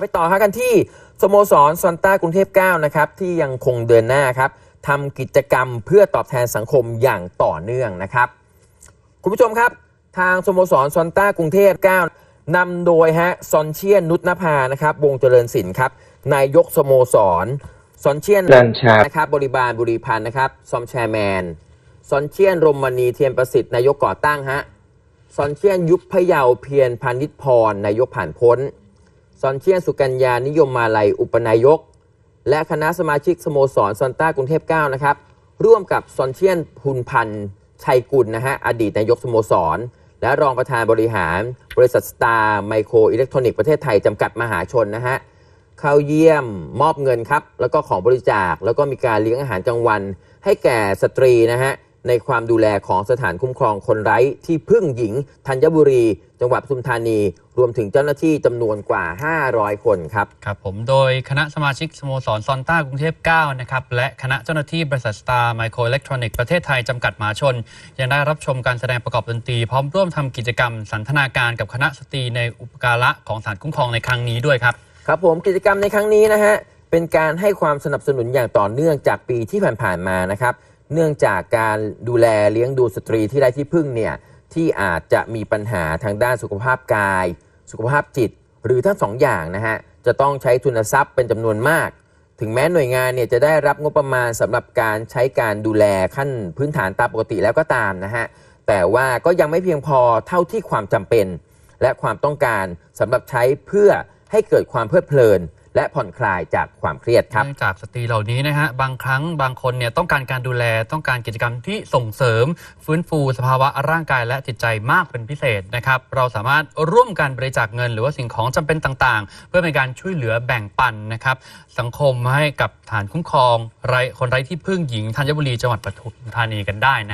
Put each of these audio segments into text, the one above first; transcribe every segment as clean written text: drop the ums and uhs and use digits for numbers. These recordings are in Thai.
ไปต่อกันที่สโมสรซอนต้ากรุงเทพ9นะครับที่ยังคงเดินหน้าครับทำกิจกรรมเพื่อตอบแทนสังคมอย่างต่อเนื่องนะครับคุณผู้ชมครับทางสโมสรซอนต้ากรุงเทพ9นำโดยซอนเชียนนุชนภานะครับวงเจริญศิลป์ครับนายกสโมสรซอนเชียนนะครับบริบาลบุรีพันธ์นะครับซอมแชร์แมนซอนเชียนรมมณีเทียนประสิทธิ์นายกก่อตั้งซอนเชียนยุบพะเยาเพียรพานิชพรนายกผ่านพ้นซอนเชียนสุกัญญานิยมมาลัยอุปนายกและคณะสมาชิกสโมสรซอนต้ากรุงเทพ9นะครับร่วมกับซอนเชียนพุนพันธ์ชัยกุลอดีตนายกสโมสรและรองประธานบริหารบริษัทสตาร์ไมโครอิเล็กทรอนิกส์ประเทศไทยจำกัดมหาชนเข้าเยี่ยมมอบเงินครับแล้วก็ของบริจาคแล้วก็มีการเลี้ยงอาหารกลางวันให้แก่สตรีในความดูแลของสถานคุ้มครองคนไร้ที่พึ่งหญิงธัญบุรีจังหวัดปทุมธานีรวมถึงเจ้าหน้าที่จำนวนกว่า500คนครับครับผมโดยคณะสมาชิกสโมสรซอนต้ากรุงเทพ9นะครับและคณะเจ้าหน้าที่บริษัทสตาร์ไมโครอิเล็กทรอนิกส์ประเทศไทยจำกัดมหาชนยังได้รับชมการแสดงประกอบดนตรีพร้อมร่วมทำกิจกรรมสันทนาการกับคณะสตรีในอุปการะของศาลคุ้มครองในครั้งนี้ด้วยครับครับผมกิจกรรมในครั้งนี้เป็นการให้ความสนับสนุนอย่างต่อเนื่องจากปีที่ผ่านๆมานะครับเนื่องจากการดูแลเลี้ยงดูสตรีที่ไร้ที่พึ่งที่อาจจะมีปัญหาทางด้านสุขภาพกายสุขภาพจิตหรือทั้งสองอย่างจะต้องใช้ทุนทรัพย์เป็นจำนวนมากถึงแม้หน่วยงานจะได้รับงบประมาณสำหรับการใช้การดูแลขั้นพื้นฐานตามปกติแล้วก็ตามแต่ว่าก็ยังไม่เพียงพอเท่าที่ความจำเป็นและความต้องการสำหรับใช้เพื่อให้เกิดความเพลิดเพลินและผ่อนคลายจากความเครียดครับเนื่องจากสตรีเหล่านี้บางครั้งบางคนต้องการการดูแลต้องการกิจกรรมที่ส่งเสริมฟื้นฟูสภาวะร่างกายและจิตใจมากเป็นพิเศษนะครับเราสามารถร่วมกันบริจาคเงินหรือว่าสิ่งของจำเป็นต่างๆเพื่อเป็นการช่วยเหลือแบ่งปันนะครับสังคมให้กับฐานคุ้มครองคนไร้ที่พึ่งหญิงธัญบุรีจังหวัดปทุมธานีกันได้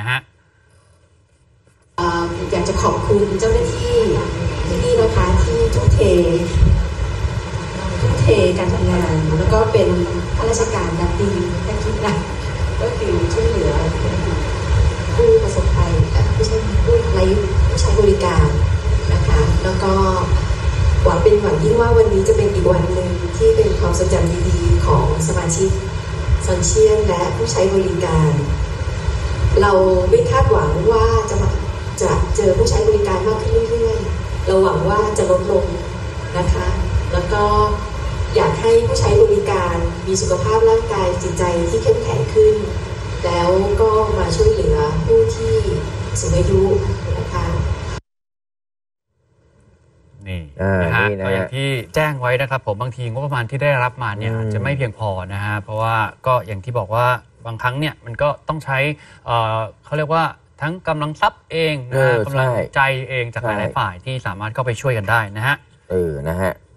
อยากจะขอบคุณเจ้าหน้าที่นะคะที่ทุ่มเทการทำงานแล้วก็เป็นข้าราชการนักดีนักคิดนะก็คือช่วยเหลือผู้ประสบภัยผู้ใช้บริการนะคะแล้วก็หวังยิ่งว่าวันนี้จะเป็นอีกวันหนึ่งที่เป็นความทรงจำดีๆของสมาชิกซอนเชียนและผู้ใช้บริการเราไม่คาดหวังว่าจะเจอผู้ใช้บริการมากขึ้นเรื่อยๆเราหวังว่าจะลดลงนะคะแล้วก็อยากให้ผู้ใช้บริการมีสุขภาพร่างกายจิตใจที่เข้มแข็งขึ้นแล้วก็มาช่วยเหลือผู้ที่สูงอายุนะคะนี่ก็อย่างที่แจ้งไว้นะครับผมบางทีงบประมาณที่ได้รับมาจะไม่เพียงพอเพราะว่าก็อย่างที่บอกว่าบางครั้งมันก็ต้องใช้เขาเรียกว่าทั้งกำลังทรัพย์เองกำลังใจเองจากหลายฝ่ายที่สามารถเข้าไปช่วยกันได้นะฮะ